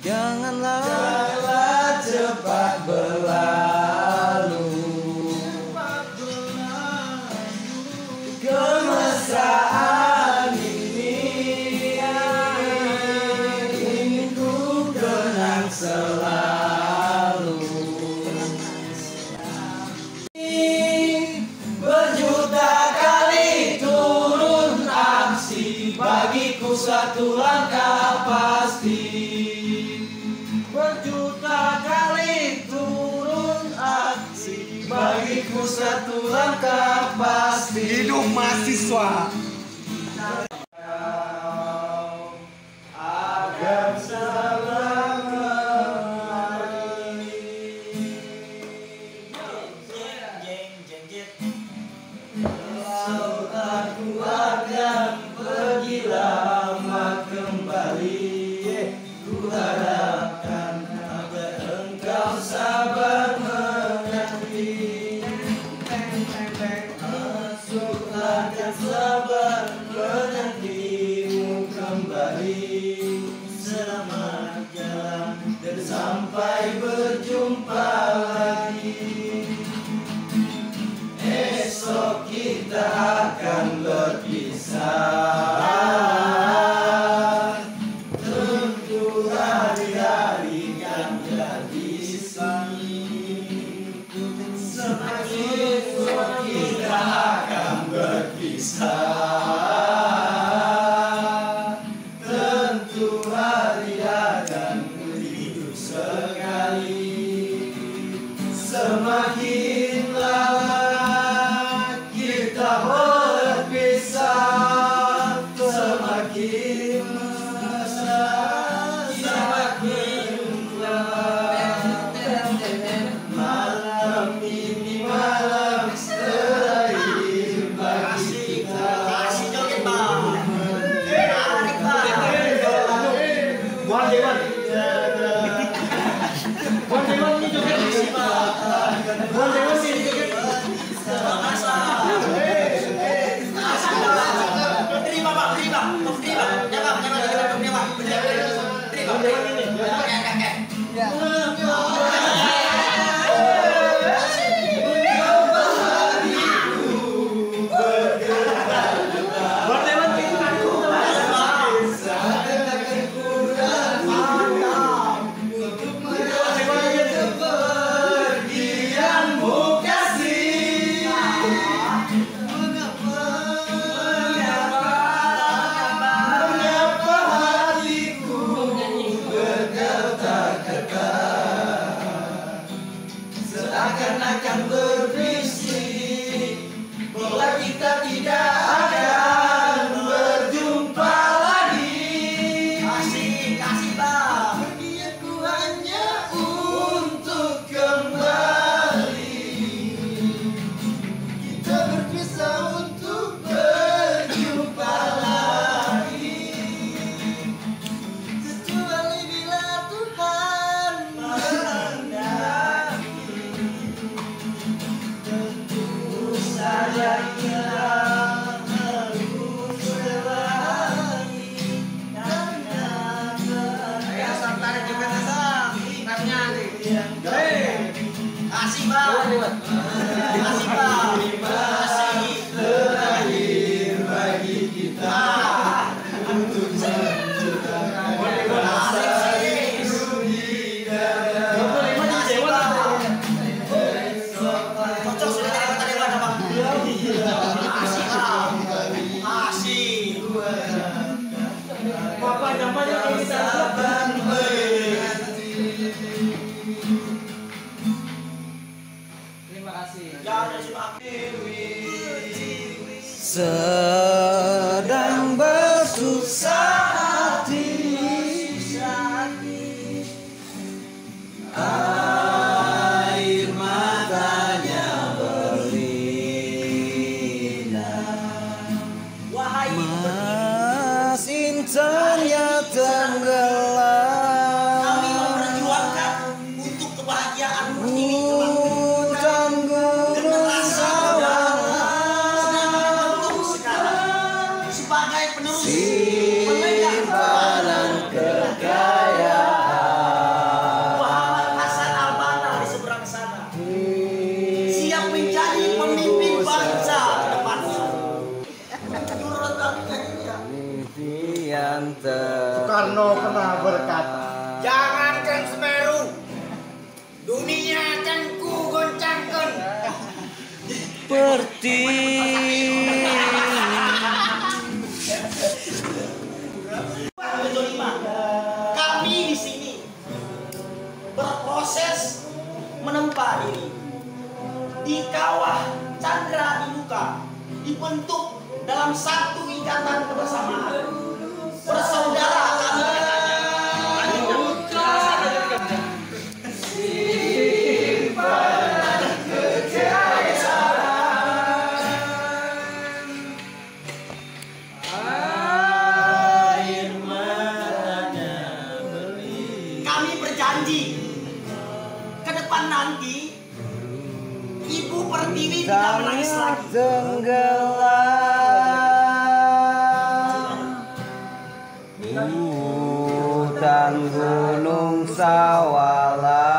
Janganlah cepat berlalu. Kemesraan ini ingin ku kenang selalu. Berjuta kali turun aksi, bagiku satu langkah pasti. Berjuta kali turun aksi, bagiku satu langkah pasti. Hidup mahasiswa. Agar selalu aku akan pergi lama kembali. Ku harapkan agar engkau sabar menanti. Aku akan sabar menantimu kembali. Selamat jalan dan sampai berjumpa lagi. Esok kita akan berpisah. Tentu hari-hari kan jadi sini. Semakin kita akan berpisah. Tentu hari-hari akan hidup sekali. Semakin lama kita berpisah, semakin mesra, semakin lama. Malam ini malam terakhir bagi kita. Seakan-akan berbisik bahwa kita tidak akan berjumpa lagi. Kasih bang. Pergianku hanya untuk kembali. Kita berpisah untuk berjumpa lagi. Kecuali bila Tuhan menghendaki. Saja kita harus berlari karena saya sampai juga nasab karena kasih bang, kasih terakhir bagi kita untuk menciptakan terima kasih. Jangankan Semeru, dunia akan ku goncangkan. Seperti Kami di sini berproses menempa diri di kawah Chandra di muka, dibentuk dalam satu ikatan kebersamaan. Bersaudara kami berjanji ke depan nanti Ibu Pertiwi tidak menangis lagi. Tenggelam hutan gunung sawah